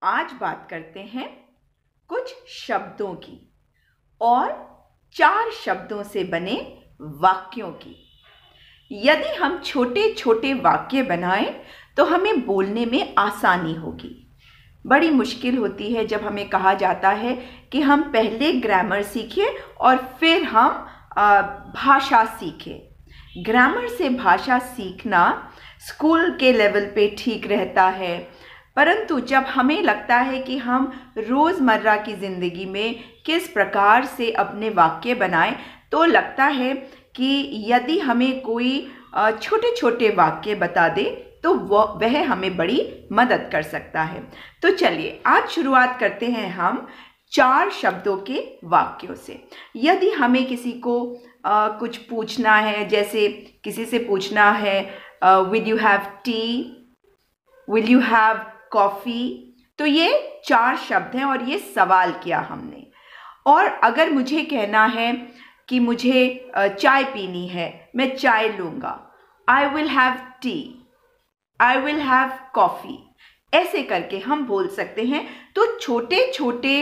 आज बात करते हैं कुछ शब्दों की और 4 शब्दों से बने वाक्यों की। यदि हम छोटे छोटे वाक्य बनाएं तो हमें बोलने में आसानी होगी। बड़ी मुश्किल होती है जब हमें कहा जाता है कि हम पहले ग्रामर सीखें और फिर हम भाषा सीखें। ग्रामर से भाषा सीखना स्कूल के लेवल पे ठीक रहता है, परंतु जब हमें लगता है कि हम रोज़मर्रा की ज़िंदगी में किस प्रकार से अपने वाक्य बनाएं, तो लगता है कि यदि हमें कोई छोटे छोटे वाक्य बता दे तो वह हमें बड़ी मदद कर सकता है। तो चलिए आज शुरुआत करते हैं हम 4 शब्दों के वाक्यों से। यदि हमें किसी को कुछ पूछना है, जैसे किसी से पूछना है will you have tea, will you have coffee, तो ये 4 शब्द हैं और ये सवाल किया हमने। और अगर मुझे कहना है कि मुझे चाय पीनी है, मैं चाय लूँगा, I will have tea, I will have coffee, ऐसे करके हम बोल सकते हैं। तो छोटे छोटे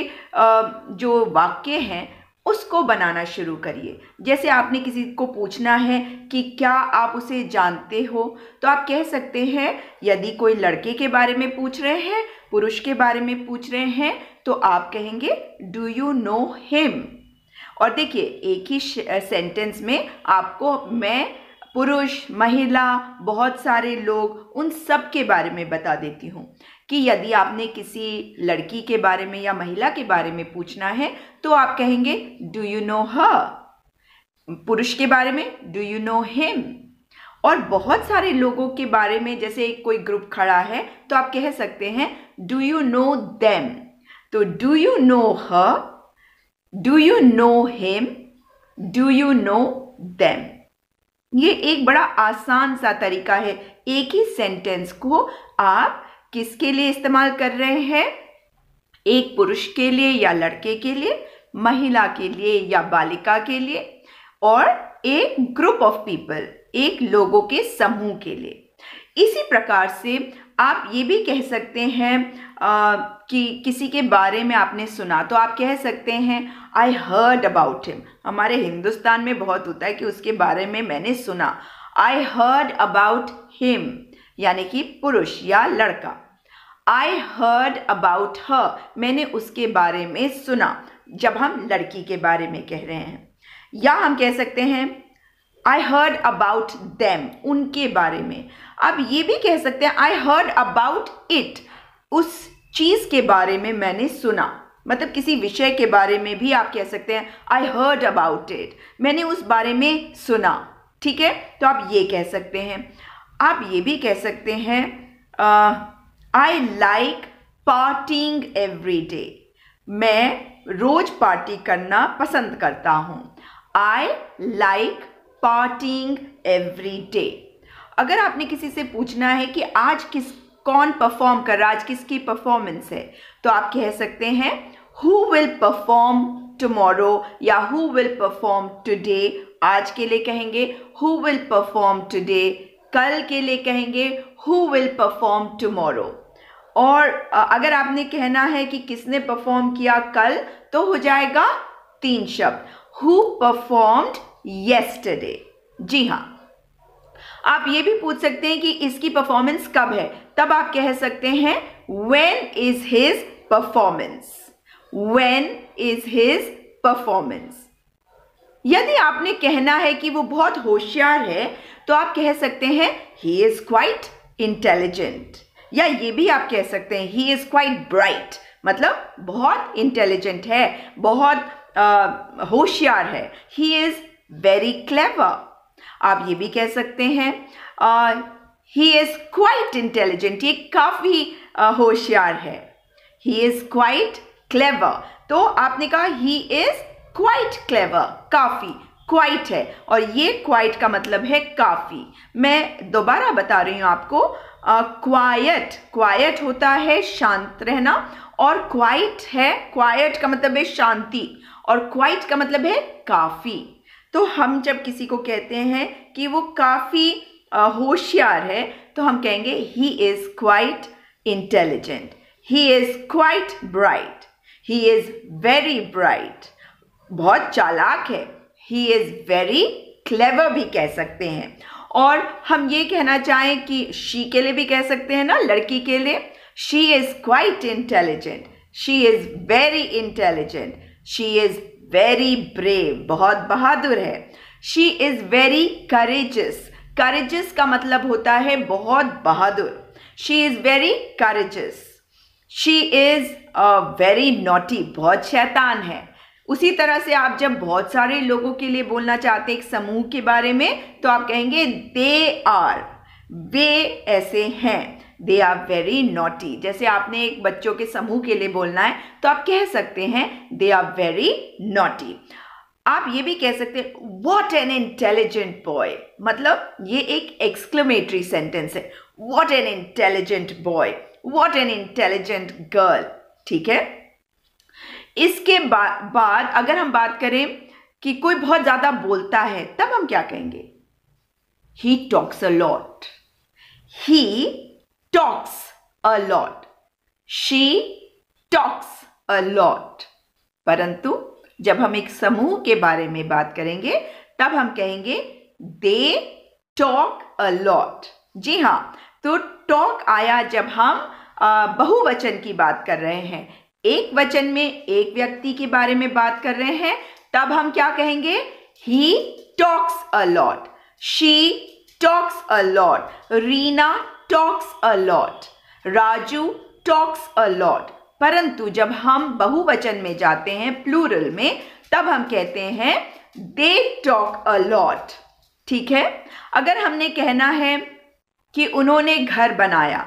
जो वाक्य हैं उसको बनाना शुरू करिए। जैसे आपने किसी को पूछना है कि क्या आप उसे जानते हो, तो आप कह सकते हैं, यदि कोई लड़के के बारे में पूछ रहे हैं, पुरुष के बारे में पूछ रहे हैं, तो आप कहेंगे डू यू नो हिम। और देखिए एक ही सेंटेंस में आपको मैं पुरुष, महिला, बहुत सारे लोग, उन सब के बारे में बता देती हूँ कि यदि आपने किसी लड़की के बारे में या महिला के बारे में पूछना है तो आप कहेंगे डू यू नो हर। पुरुष के बारे में डू यू नो हिम। और बहुत सारे लोगों के बारे में, जैसे कोई ग्रुप खड़ा है तो आप कह सकते हैं डू यू नो देम। तो do you know her, do you know him, do you know them. ये एक बड़ा आसान सा तरीका है। एक ही सेंटेंस को आप किसके लिए इस्तेमाल कर रहे हैं? एक पुरुष के लिए या लड़के के लिए, महिला के लिए या बालिका के लिए, और एक ग्रुप ऑफ पीपल, एक लोगों के समूह के लिए। इसी प्रकार से आप ये भी कह सकते हैं कि किसी के बारे में आपने सुना, तो आप कह सकते हैं आई हर्ड अबाउट हिम। हमारे हिंदुस्तान में बहुत होता है कि उसके बारे में मैंने सुना। आई हर्ड अबाउट हिम यानी कि पुरुष या लड़का। आई हर्ड अबाउट हर, मैंने उसके बारे में सुना, जब हम लड़की के बारे में कह रहे हैं। या हम कह सकते हैं आई हर्ड अबाउट देम, उनके बारे में। अब ये भी कह सकते हैं आई हर्ड अबाउट इट, उस चीज़ के बारे में मैंने सुना। मतलब किसी विषय के बारे में भी आप कह सकते हैं आई हर्ड अबाउट इट, मैंने उस बारे में सुना। ठीक है, तो आप ये कह सकते हैं। आप ये भी कह सकते हैं I like parting every day, मैं रोज पार्टी करना पसंद करता हूँ। I like parting every day. अगर आपने किसी से पूछना है कि आज कौन परफॉर्म कर रहा है, आज किसकी परफॉर्मेंस है, तो आप कह सकते हैं हु विल परफॉर्म टुमारो या हु विल परफॉर्म टुडे। आज के लिए कहेंगे हु विल परफॉर्म टुडे, कल के लिए कहेंगे हु विल परफॉर्म टुमारो। और अगर आपने कहना है कि किसने परफॉर्म किया कल, तो हो जाएगा 3 शब्द, हु परफॉर्म्ड येस्टरडे। जी हाँ, आप ये भी पूछ सकते हैं कि इसकी परफॉर्मेंस कब है, तब आप कह सकते हैं when is his performance, when is his performance. यदि आपने कहना है कि वो बहुत होशियार है, तो आप कह सकते हैं ही इज क्वाइट इंटेलिजेंट। या ये भी आप कह सकते हैं ही इज क्वाइट ब्राइट, मतलब बहुत इंटेलिजेंट है, बहुत होशियार है। He is very clever. आप ये भी कह सकते हैं ही इज क्वाइट इंटेलिजेंट, ये काफी होशियार है। ही इज क्वाइट क्लेवर, तो आपने कहा ही इज क्वाइट क्लेवर, काफी, क्वाइट है, और ये क्वाइट का मतलब है काफी। मैं दोबारा बता रही हूं आपको, क्वाइट, क्वाइट होता है शांत रहना, और क्वाइट है, क्वाइट का मतलब है शांति, और क्वाइट का मतलब है काफी। तो हम जब किसी को कहते हैं कि वो काफी होशियार है, तो हम कहेंगे he is quite intelligent, He is quite bright. He is very bright. बहुत चालाक है. He is very clever भी कह सकते हैं. और हम ये कहना चाहें कि she के लिए भी कह सकते हैं ना, लड़की के लिए. She is quite intelligent. She is very intelligent. She is very brave. बहुत बहादुर है. She is very courageous. Courageous का मतलब होता है बहुत बहादुर. She is very courageous. She is very naughty. बहुत शैतान है. उसी तरह से आप जब बहुत सारे लोगों के लिए बोलना चाहते हैं एक समूह के बारे में, तो आप कहेंगे they are. वे ऐसे हैं. They are very naughty. जैसे आपने एक बच्चों के समूह के लिए बोलना है तो आप कह सकते हैं they are very naughty. आप ये भी कह सकते हैं what an intelligent boy. मतलब ये एक exclamatory sentence है. What an intelligent boy. What an intelligent girl. ठीक है. इसके बाद अगर हम बात करें कि कोई बहुत ज्यादा बोलता है, तब हम क्या कहेंगे? He talks a lot. He talks a lot. She talks a lot. परंतु जब हम एक समूह के बारे में बात करेंगे तब हम कहेंगे they talk a lot. जी हाँ, तो talk आया जब हम बहुवचन की बात कर रहे हैं. एक वचन में एक व्यक्ति के बारे में बात कर रहे हैं, तब हम क्या कहेंगे? He talks a lot. She talks a lot. Reena talks a lot. Raju talks a lot. परंतु जब हम बहुवचन में जाते हैं, प्लूरल में, तब हम कहते हैं they talk a lot. ठीक है. अगर हमने कहना है कि उन्होंने घर बनाया,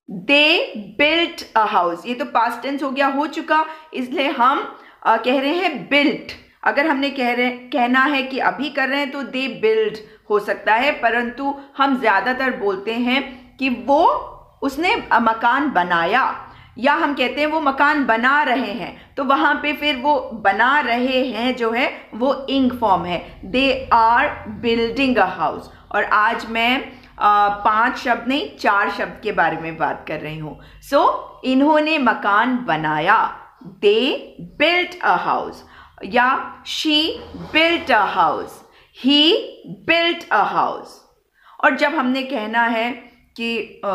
they built a house. ये तो past tense हो गया, हो चुका, इसलिए हम कह रहे हैं built. अगर हमने कहना है कि अभी कर रहे हैं तो they build हो सकता है, परंतु हम ज्यादातर बोलते हैं कि उसने मकान बनाया, या हम कहते हैं वो मकान बना रहे हैं, तो वहां पे फिर वो बना रहे हैं जो है वो इंग फॉर्म है. they are building a house. और आज मैं 5 शब्द नहीं 4 शब्द के बारे में बात कर रही हूं. सो इन्होंने मकान बनाया. they built a house. या she built a house. he built a house. और जब हमने कहना है कि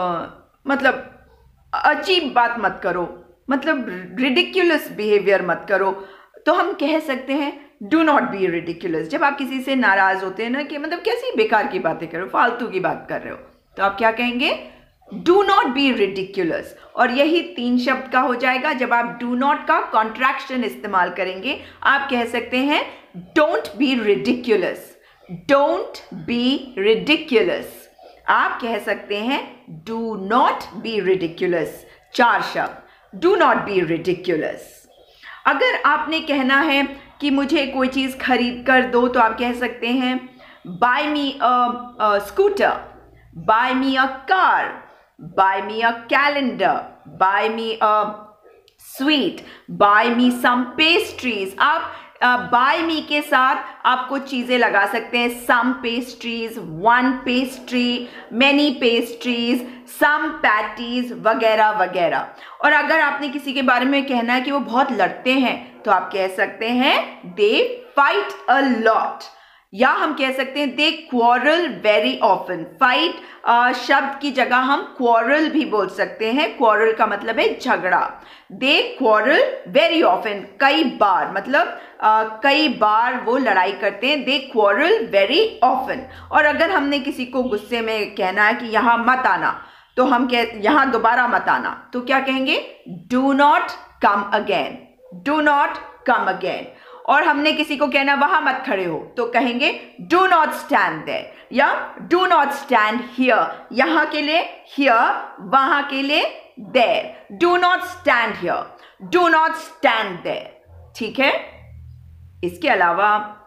मतलब अजीब बात मत करो, मतलब रिडिक्युलस बिहेवियर मत करो, तो हम कह सकते हैं डू नॉट बी रिडिक्युलस. जब आप किसी से नाराज होते हैं ना कि मतलब कैसी बेकार की बातें कर रहे हो, फालतू की बात कर रहे हो, तो आप क्या कहेंगे? Do not be ridiculous. और यही 3 शब्द का हो जाएगा. जब आप डू नॉट का कॉन्ट्रैक्शन इस्तेमाल करेंगे, आप कह सकते हैं don't be ridiculous. Don't be ridiculous. आप कह सकते हैं डू नॉट बी रिडिक्युलस. 4 शब्द. Do not be ridiculous. अगर आपने कहना है कि मुझे कोई चीज खरीद कर दो, तो आप कह सकते हैं buy me a scooter, buy me a car, buy me a calendar, buy me a sweet, buy me some pastries. आप बाय मी के साथ आप कुछ चीजें लगा सकते हैं. Some pastries, 1 pastry, many pastries, some patties वगैरह वगैरह. और अगर आपने किसी के बारे में कहना है कि वो बहुत लड़ते हैं, तो आप कह सकते हैं दे फाइट अ लॉट. या हम कह सकते हैं they quarrel very often. Fight शब्द की जगह हम क्वारल भी बोल सकते हैं. क्वारल का मतलब है झगड़ा. They quarrel very often. कई बार, मतलब कई बार वो लड़ाई करते हैं. They quarrel very often. और अगर हमने किसी को गुस्से में कहना है कि यहाँ मत आना, तो हम यहाँ दोबारा मत आना, तो क्या कहेंगे? Do not come again. Do not come again. और हमने किसी को कहना वहां मत खड़े हो, तो कहेंगे डू नॉट स्टैंड देयर. या डू नॉट स्टैंड हियर. यहां के लिए हियर, वहां के लिए there. Do not stand here, do not stand there. ठीक है. इसके अलावा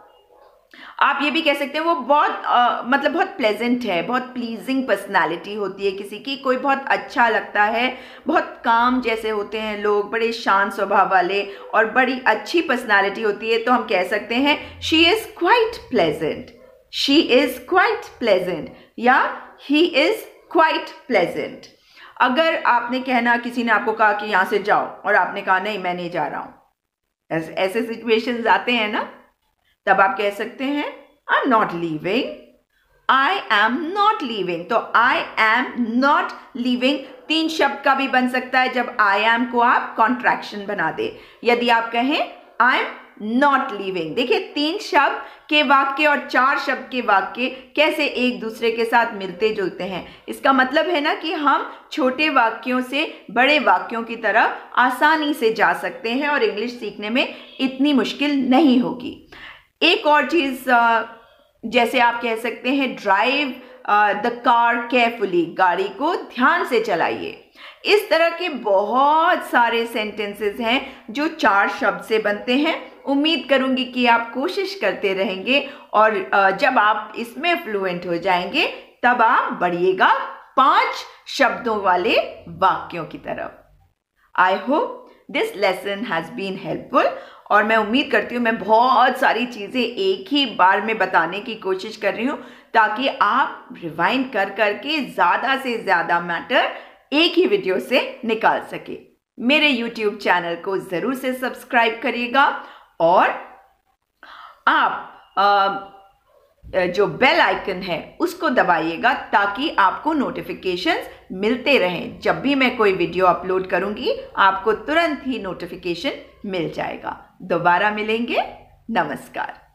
आप ये भी कह सकते हैं वो बहुत मतलब बहुत प्लेजेंट है, बहुत प्लीजिंग पर्सनालिटी होती है किसी की. कोई बहुत अच्छा लगता है, बहुत काम जैसे होते हैं लोग, बड़े शांत स्वभाव वाले, और बड़ी अच्छी पर्सनालिटी होती है, तो हम कह सकते हैं she is quite pleasant. She is quite pleasant. या ही इज क्वाइट प्लेजेंट. अगर आपने कहना, किसी ने आपको कहा कि यहाँ से जाओ और आपने कहा नहीं मैं नहीं जा रहा हूं, ऐसे सिचुएशंस आते हैं ना, तब आप कह सकते हैं I am not leaving, I am not leaving. तो आई एम नॉट लीविंग 3 शब्द का भी बन सकता है जब आई एम को आप कॉन्ट्रैक्शन बना दे। यदि आप कहें आई एम नॉट लीविंग, देखिए 3 शब्द के वाक्य और 4 शब्द के वाक्य कैसे एक दूसरे के साथ मिलते जुलते हैं। इसका मतलब है ना कि हम छोटे वाक्यों से बड़े वाक्यों की तरफ आसानी से जा सकते हैं और इंग्लिश सीखने में इतनी मुश्किल नहीं होगी। एक और चीज, जैसे आप कह सकते हैं ड्राइव द कार केयरफुली, गाड़ी को ध्यान से चलाइए। इस तरह के बहुत सारे सेंटेंसेस हैं जो 4 शब्द से बनते हैं। उम्मीद करूंगी कि आप कोशिश करते रहेंगे और जब आप इसमें फ्लुएंट हो जाएंगे तब आप बढ़िएगा 5 शब्दों वाले वाक्यों की तरफ। I hope this lesson has been helpful और मैं उम्मीद करती हूँ मैं बहुत सारी चीज़ें एक ही बार में बताने की कोशिश कर रही हूँ ताकि आप रिवाइंड कर करके ज़्यादा से ज़्यादा मैटर एक ही वीडियो से निकाल सके। मेरे YouTube चैनल को ज़रूर से सब्सक्राइब करिएगा और आप जो बेल आइकन है उसको दबाइएगा ताकि आपको नोटिफिकेशंस मिलते रहें। जब भी मैं कोई वीडियो अपलोड करूंगी आपको तुरंत ही नोटिफिकेशन मिल जाएगा। दोबारा मिलेंगे। नमस्कार।